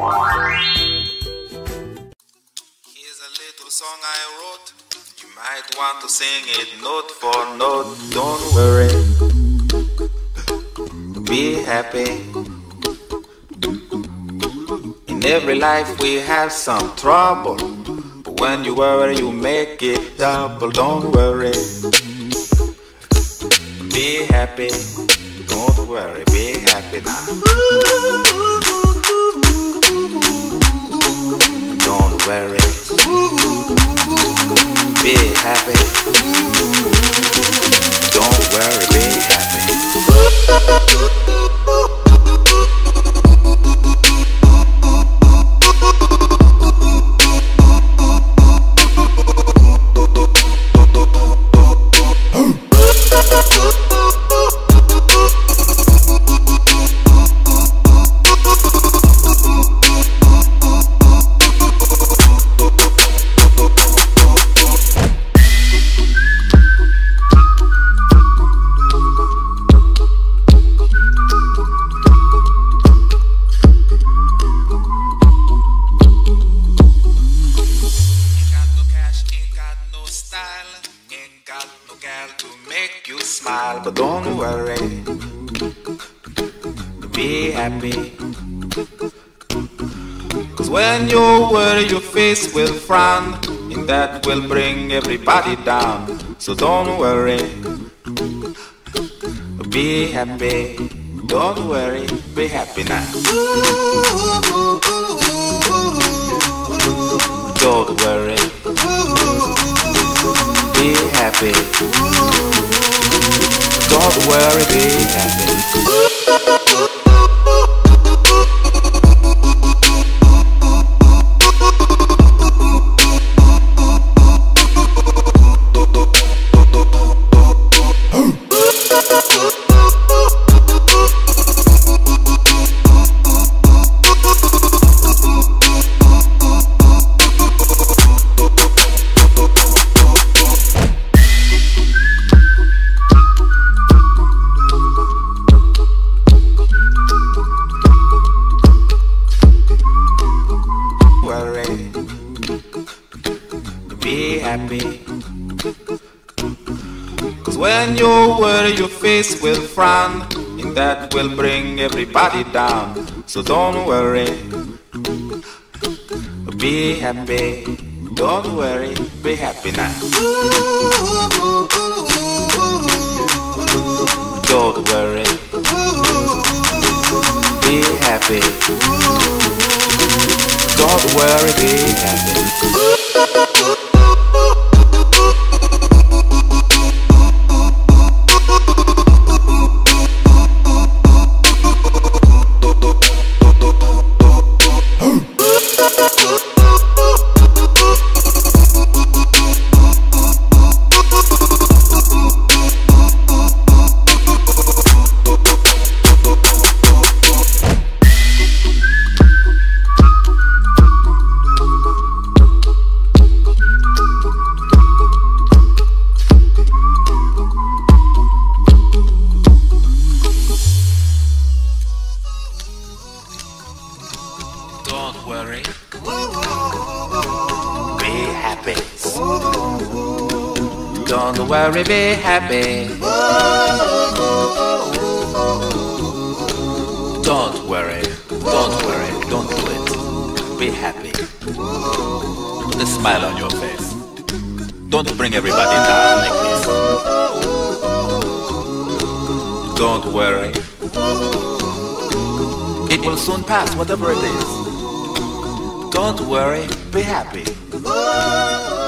Here's a little song I wrote. You might want to sing it note for note. Don't worry, be happy. In every life we have some trouble, but when you worry you make it double. Don't worry, be happy. Don't worry, be happy now. Don't worry, be happy. Don't worry, be happy. But don't worry, be happy. Cause when you worry your face will frown, and that will bring everybody down. So don't worry, be happy. Don't worry, be happy now. Don't worry, be happy. Don't worry, be happy. Be happy. Cause when you worry your face will frown, and that will bring everybody down. So don't worry, be happy. Don't worry, be happy now. Don't worry, be happy. Don't worry, be happy. Don't worry, be happy. Don't worry, be happy. Don't worry, don't do it. Be happy. Put a smile on your face. Don't bring everybody down like this. Don't worry. It will soon pass, whatever it is. Don't worry, be happy.